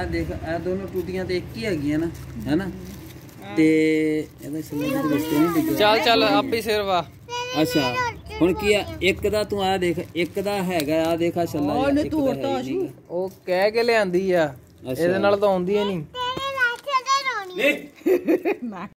देख आ दोनों टूटियां तो एक ही हैगियां ना, है ना? ते ਇਹਦਾ ਛੱਲਾ ਦੇ ਰਿਸ਼ਤੇ ਨਹੀਂ ਡਿੱਗੇ। ਚੱਲ ਚੱਲ ਆਪੇ ਸਿਰ ਵਾ। ਅੱਛਾ ਹੁਣ ਕੀ ਆ ਇੱਕ ਦਾ ਤੂੰ ਆ ਦੇਖ, ਇੱਕ ਦਾ ਹੈਗਾ ਆ ਦੇਖ ਆ ਛੱਲਾ ਉਹਨੇ ਤੋੜਤਾ ਉਹ ਕਹਿ ਕੇ ਲਿਆਂਦੀ ਆ, ਇਹਦੇ ਨਾਲ ਤਾਂ ਆਉਂਦੀ ਹੀ ਨਹੀਂ।